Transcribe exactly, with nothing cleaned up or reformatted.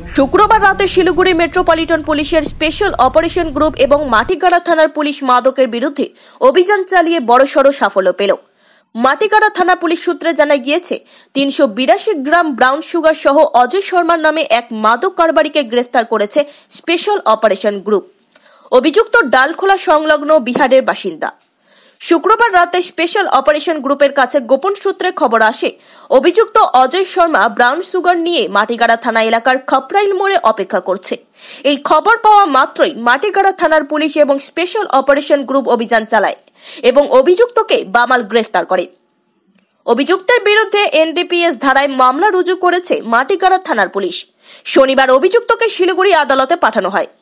শুক্রবার রাতে শিলিগুড়ি মেট্রোপলিটন পুলিশের স্পেশাল অপারেশন গ্রুপ এবং মাটিগাড়া থানার পুলিশ মাদকের বিরুদ্ধে অভিযান চালিয়ে বড়সড় সাফল্য পেল। মাটিগাড়া থানা পুলিশ সূত্রে জানা গিয়েছে, তিনশো বিরাশি গ্রাম ব্রাউন সুগার সহ অজয় শর্মার নামে এক মাদক কারবারিকে গ্রেফতার করেছে স্পেশাল অপারেশন গ্রুপ। অভিযুক্ত ডালখোলা সংলগ্ন বিহারের বাসিন্দা। শুক্রবার রাতে স্পেশাল অপারেশন গ্রুপের কাছে গোপন সূত্রে খবর আসে, অভিযুক্ত অজয় শর্মা ব্রাউন সুগার নিয়ে মাটিগাড়া থানা এলাকার খপরাইল মোড়ে অপেক্ষা করছে। এই খবর পাওয়া মাত্রই মাটিগাড়া থানার পুলিশ এবং স্পেশাল অপারেশন গ্রুপ অভিযান চালায় এবং অভিযুক্তকে বামাল গ্রেফতার করে। অভিযুক্তের বিরুদ্ধে এনডিপিএস ধারায় মামলা রুজু করেছে মাটিগাড়া থানার পুলিশ। শনিবার অভিযুক্তকে শিলিগুড়ি আদালতে পাঠানো হয়।